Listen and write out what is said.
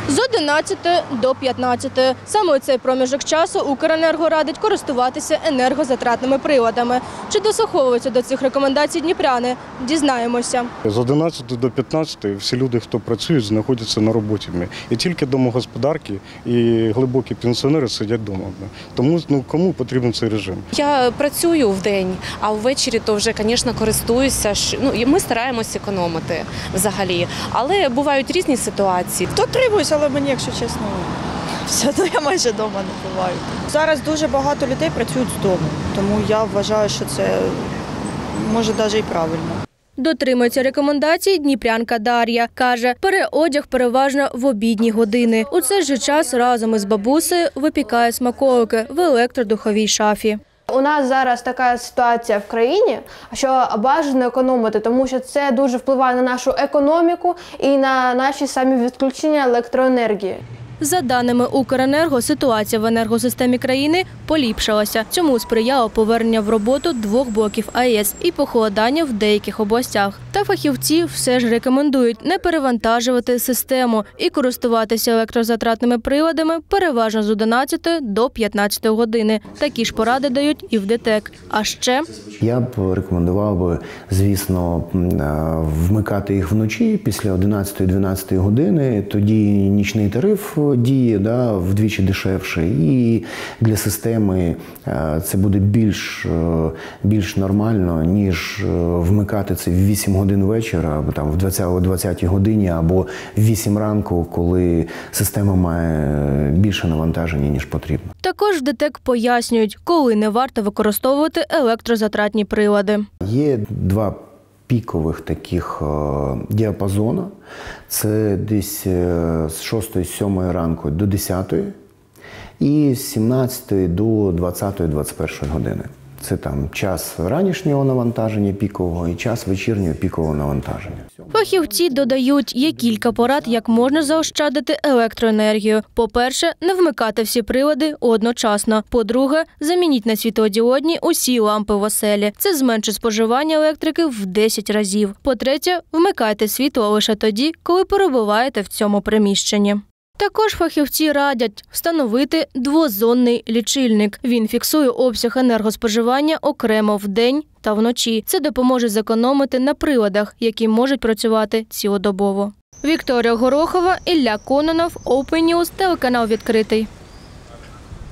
З 11 до 15. Саме у цей проміжок часу Укренерго радить користуватися енергозатратними приладами. Чи дослуховуються до цих рекомендацій дніпряни? Дізнаємося. З 11 до 15 всі люди, хто працюють, знаходяться на роботі. І тільки домогосподарки і глибокі пенсіонери сидять вдома. Тому кому потрібен цей режим? Я працюю вдень, а ввечері то вже, звісно, користуюся. Ми стараємося економити взагалі. Але бувають різні ситуації. Дотримуюсь, але мені, якщо чесно, все одно я майже вдома не буваю. Зараз дуже багато людей працюють з дому, тому я вважаю, що це може навіть і правильно. Дотримується рекомендацій дніпрянка Дар'я. Каже, пере одяг переважно в обідні години. У цей же час разом із бабусею випікає смаколики в електродуховій шафі. У нас зараз така ситуація в країні, що бажано економити, тому що це дуже впливає на нашу економіку і на наші самі відключення електроенергії. За даними Укренерго, ситуація в енергосистемі країни поліпшилася. Цьому сприяло повернення в роботу 2 блоків АЕС і похолодання в деяких областях. Та фахівці все ж рекомендують не перевантажувати систему і користуватися електрозатратними приладами переважно з 11 до 15 години. Такі ж поради дають і в ДТЕК. А ще… Я б рекомендував, звісно, вмикати їх вночі після 11-12 години. Тоді нічний тариф діє вдвічі дешевше. І для системи це буде більш нормально, ніж вмикати це в 8 годин вечора, або там в 20 годині, або в 8 ранку, коли система має більше навантаження, ніж потрібно. Також в ДТЕК пояснюють, коли не варто використовувати електрозатратні прилади. Є 2 пікових таких діапазона. Це десь з 6-7 ранку до 10 і з 17 до 20-21 години. Це там час ранішнього навантаження пікового і час вечірнього пікового навантаження. Фахівці додають, є кілька порад, як можна заощадити електроенергію. По-перше, не вмикати всі прилади одночасно. По-друге, замініть на світлодіодні усі лампи в оселі. Це зменшить споживання електрики в 10 разів. По-третє, вмикайте світло лише тоді, коли перебуваєте в цьому приміщенні. Також фахівці радять встановити двозонний лічильник. Він фіксує обсяг енергоспоживання окремо вдень та вночі. Це допоможе зекономити на приладах, які можуть працювати цілодобово. Вікторія Горохова, Ілля Кононов, Open News, телеканал «Відкритий».